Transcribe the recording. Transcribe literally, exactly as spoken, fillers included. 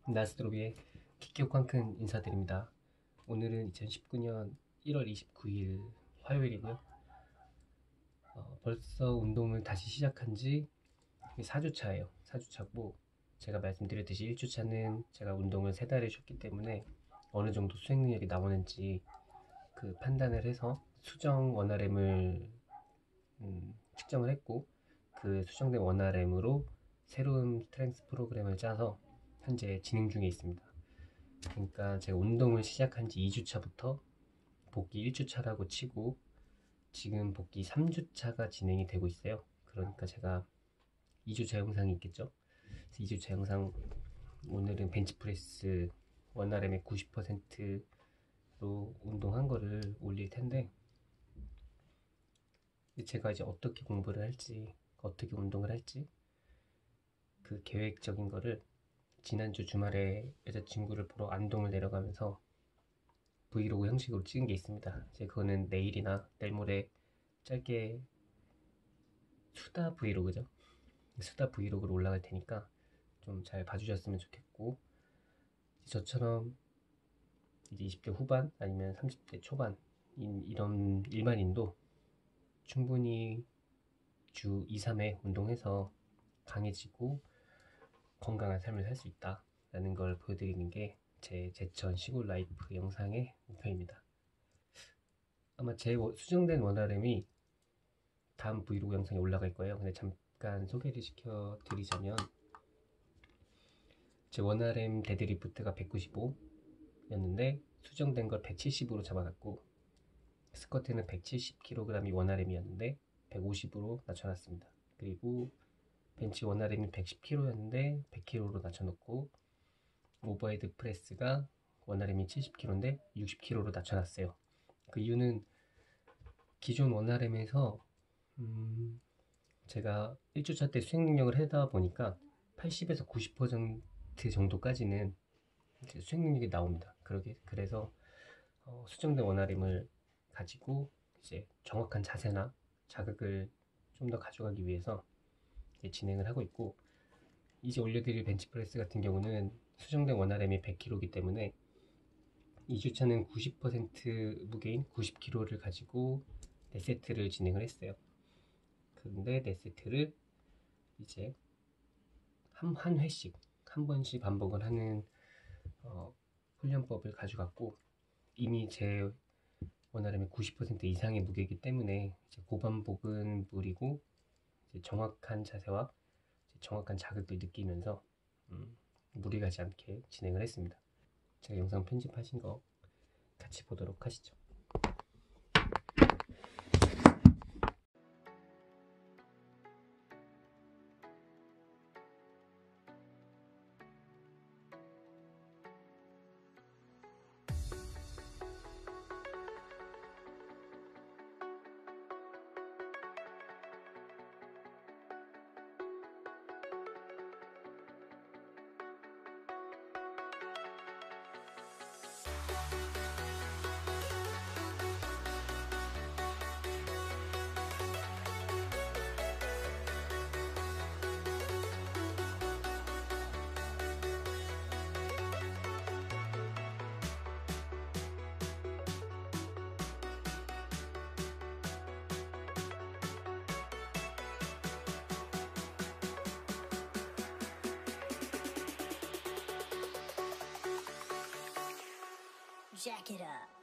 나스트로비의 키키오 쾅큰 인사드립니다. 오늘은 이천십구 년 일월 이십구일 화요일이고요. 어, 벌써 운동을 다시 시작한 지 사 주차예요. 사 주차고 제가 말씀드렸듯이 일 주차는 제가 운동을 세 달을 쉬었기 때문에 어느 정도 수행 능력이 나오는지 그 판단을 해서 수정 원알엠을 음, 측정을 했고, 그 수정된 원알엠으로 새로운 스트렝스 프로그램을 짜서 현재 진행 중에 있습니다. 그러니까 제가 운동을 시작한 지 이 주차부터 복귀 일 주차라고 치고 지금 복귀 삼 주차가 진행이 되고 있어요. 그러니까 제가 이 주차 영상이 있겠죠. 그래서 이 주차 영상, 오늘은 벤치프레스 원알엠의 구십 퍼센트로 운동한 거를 올릴 텐데, 제가 이제 어떻게 공부를 할지, 어떻게 운동을 할지 그 계획적인 거를 지난주 주말에 여자친구를 보러 안동을 내려가면서 브이로그 형식으로 찍은 게 있습니다. 이제 그거는 내일이나 내일 모레 짧게 수다 브이로그죠. 수다 브이로그로 올라갈 테니까 좀 잘 봐주셨으면 좋겠고, 저처럼 이제 이십 대 후반 아니면 삼십 대 초반인 이런 일반인도 충분히 주 이, 삼 회 운동해서 강해지고 건강한 삶을 살 수 있다 라는 걸 보여드리는 게 제 제천 시골 라이프 영상의 목표입니다. 아마 제 수정된 원알엠이 다음 브이로그 영상에 올라갈 거예요. 근데 잠깐 소개를 시켜드리자면, 제 원알엠 데드리프트가 백구십오 였는데 수정된 걸 백칠십으로 잡아놨고, 스쿼트는 백칠십 킬로그램이 원알엠이었는데 백오십으로 낮춰놨습니다. 그리고 벤치 원알엠이 백십 킬로그램이었는데 백 킬로그램로 낮춰놓고, 오버헤드 프레스가 원알엠이 칠십 킬로그램인데 육십 킬로그램로 낮춰놨어요. 그 이유는 기존 원알엠에서 음, 제가 일 주차 때 수행 능력을 하다 보니까 팔십에서 구십 퍼센트 정도까지는 수행 능력이 나옵니다. 그러게, 그래서 어, 수정된 원알엠을 가지고 이제 정확한 자세나 자극을 좀 더 가져가기 위해서 진행을 하고 있고, 이제 올려드릴 벤치프레스 같은 경우는 수정된 원알엠이 백 킬로그램이기 때문에 이 주차는 구십 퍼센트 무게인 구십 킬로그램를 가지고 네 세트를 진행을 했어요. 그런데 네 세트를 이제 한, 한 회씩 한 번씩 반복을 하는 어, 훈련법을 가져갔고, 이미 제 원알엠의 구십 퍼센트 이상의 무게이기 때문에 이제 고반복은 무리고 이제 정확한 자세와 이제 정확한 자극을 느끼면서 음, 무리 가지 않게 진행을 했습니다. 제가 영상 편집하신 거 같이 보도록 하시죠. Jack it up.